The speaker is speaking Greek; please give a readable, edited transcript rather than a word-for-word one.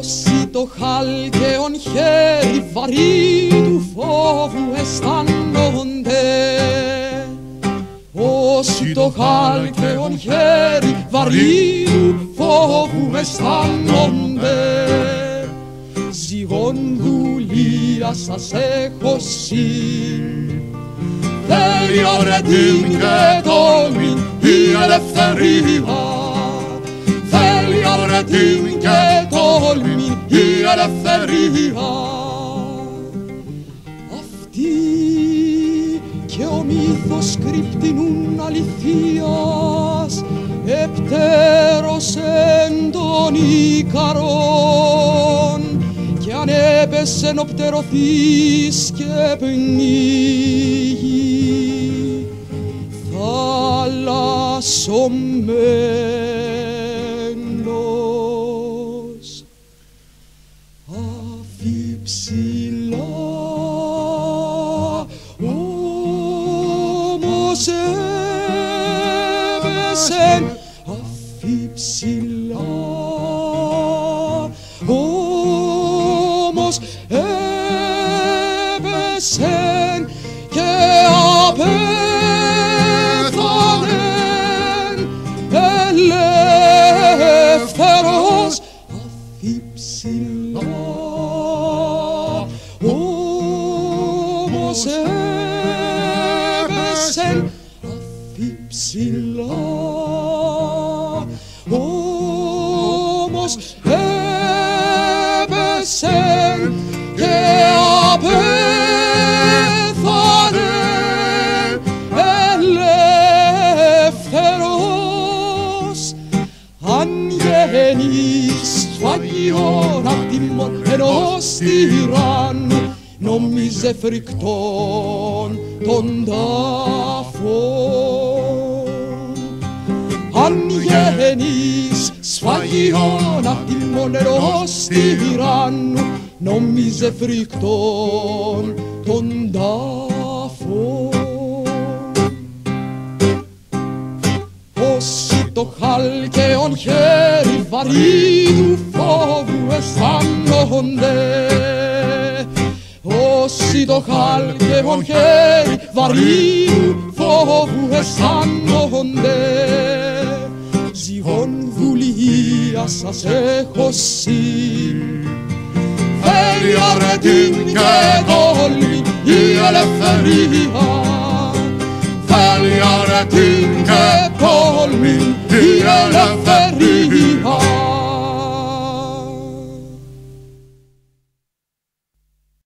Όσοι το χάλκεον χέρι βαρύ του φόβου αισθάνονται, όσοι το χάλκεον χέρι βαρύ του φόβου αισθάνονται, ζυγόν δουλεία σας έχω συν. Θέλει αρετήν και τόλμην η ελευθερία, θέλει αρετήν και τόλμην η ελευθερία. Αυτή και ο μύθος κρυπτινούν αληθείας επτέρος εν τον Ικαρόν, κι αν έπεσεν οπτερωθείς και πνίγει θαλασσωμένος. Αφιψηλά όμως έπεσεν, αφιψηλά όμως έπεσεν και απέθανεν ελεύθερος. Αφιψηλά όμως έπεσεν, αφιψηλά όμως έπεσεν και απέθανεν ελεύθερος. Αν γεννείς σφαγιόν απ' τιμών ενός τυράννου, νόμιζε φρικτόν τον τάφον. Αν γεννείς σφαγιόν απ' τιμών ενός τυράννου, νόμιζε φρικτόν τον τάφον. Όσοι το χάλκεον χέρι βαρύ του φόβου αισθάνονται, όσοι το χάλκεον χέρι βαρύ του φόβου αισθάνονται, ζυγόν δουλεία σας έχω συν. Θέλει αρετήν και τόλμην η ελευθερία, θέλει αρετήν και τόλμην η ελευθερία.